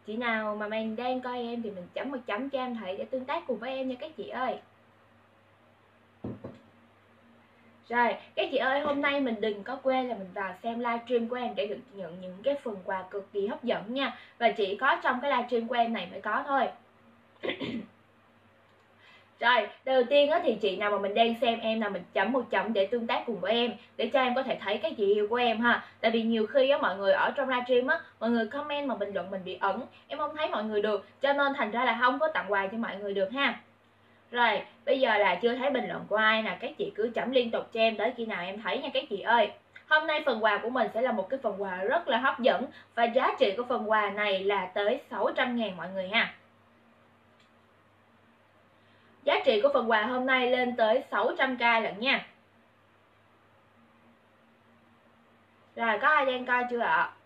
Chị nào mà mình đang coi em thì mình chấm một chấm cho em thấy để tương tác cùng với em nha các chị ơi. Rồi, các chị ơi, hôm nay mình đừng có quên là mình vào xem livestream của em để được nhận những cái phần quà cực kỳ hấp dẫn nha. Và chỉ có trong cái livestream của em này mới có thôi. Rồi, đầu tiên thì chị nào mà mình đang xem em nào mình chấm một chấm để tương tác cùng với em, để cho em có thể thấy các chị yêu của em ha. Tại vì nhiều khi mọi người ở trong livestream mọi người comment mà bình luận mình bị ẩn, em không thấy mọi người được, cho nên thành ra là không có tặng quà cho mọi người được ha. Rồi, bây giờ là chưa thấy bình luận của ai nè, các chị cứ chấm liên tục cho em tới khi nào em thấy nha các chị ơi. Hôm nay phần quà của mình sẽ là một cái phần quà rất là hấp dẫn, và giá trị của phần quà này là tới 600.000 mọi người ha. Giá trị của phần quà hôm nay lên tới 600k lận nha. Rồi, có ai đang coi chưa ạ?